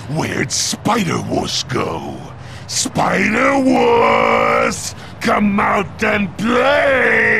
Where'd Spider-Wuss go? Spider-Wuss! Come out and play!